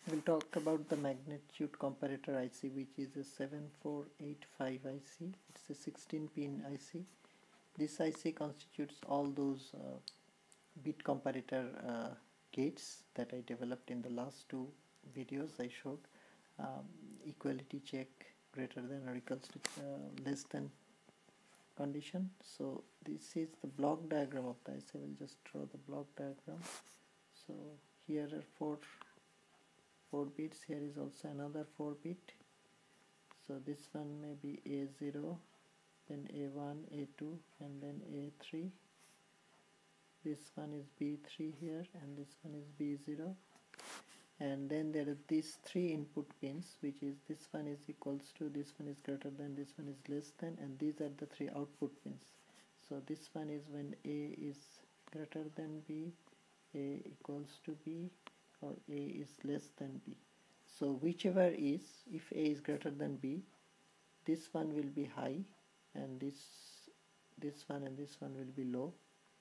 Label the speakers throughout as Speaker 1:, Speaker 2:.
Speaker 1: We'll talk about the magnitude comparator IC, which is a 7485 IC. It's a 16-pin IC. This IC constitutes all those bit comparator gates that I developed in the last two videos I showed. Equality check, greater than or equals to less than condition. So this is the block diagram of the IC. I will just draw the block diagram. So here are four bits. Here is also another 4 bit. So this one may be A0, then A1, A2, and then A3. This one is B3 here, and this one is B0. And then there are these 3 input pins, which is this one is equals to, this one is greater than, this one is less than, and these are the 3 output pins. So this one is when A is greater than B, A equals to B, or A is less than B. So whichever is, if A is greater than B, this one will be high, and this one and this one will be low.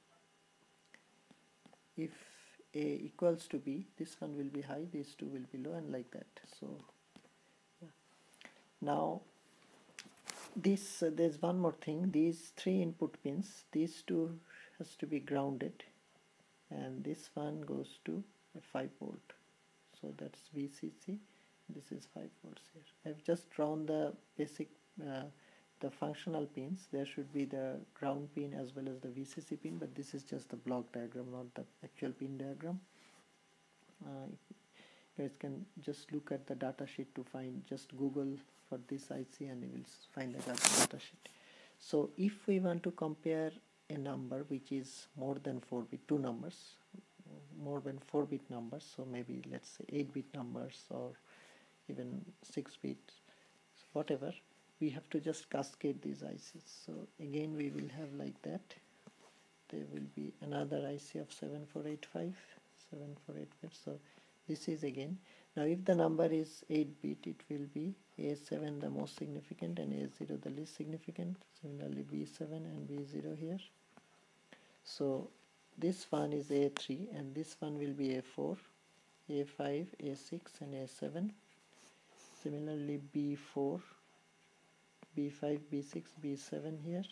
Speaker 1: If A equals to B, this one will be high, these two will be low, and like that. So yeah. Now this there's one more thing. These 3 input pins, these two has to be grounded, and this one goes to a 5 volt. So that's VCC. This is 5 volts here. I've just drawn the basic the functional pins. There should be the ground pin as well as the VCC pin, but this is just the block diagram, not the actual pin diagram. You guys can just look at the data sheet to find, just Google for this IC and you will find the data sheet. So if we want to compare a number which is more than 4 bit, two numbers, more than 4 bit numbers, so maybe let's say 8 bit numbers or even 6 bit, whatever, we have to just cascade these ICs. So again we will have like that. There will be another IC of 7485. So this is again, now if the number is 8 bit, it will be A7 the most significant and A0 the least significant. Similarly B7 and B0 here. So this one is A3 and this one will be A4, A5, A6 and A7. Similarly B4, B5, B6, B7 here,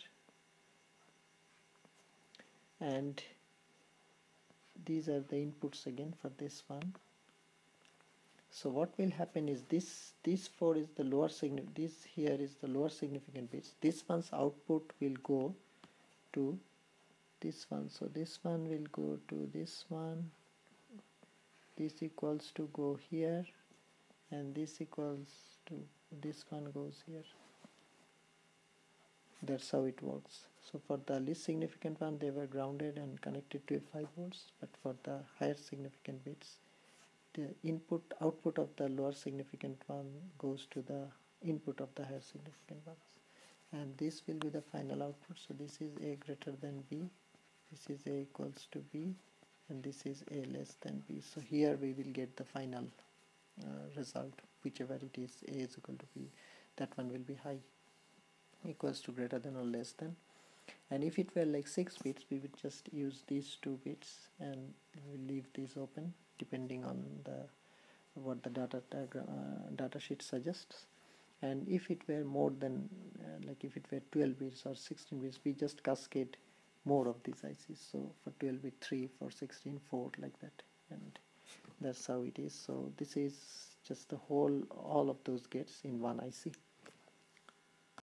Speaker 1: and these are the inputs again for this one. So what will happen is this 4 is the lower significant, this here is the lower significant bits. This one's output will go to this one, so this one will go to this one, this equals to go here, and this equals to this one goes here. That's how it works. So for the least significant one, they were grounded and connected to a 5 volts, but for the higher significant bits, the output of the lower significant one goes to the input of the higher significant ones, and this will be the final output. So this is A greater than B, this is A equals to B, and this is A less than B. So here we will get the final result, whichever it is, A is equal to B, that one will be high, equals to greater than or less than. And if it were like 6 bits, we would just use these 2 bits and we'll leave these open depending on what the data sheet suggests. And if it were more than like if it were 12 bits or 16 bits, we just cascade more of these ICs. So for 12 bit 3, for 16 4, like that, and that's how it is. So this is just the all of those gates in one IC.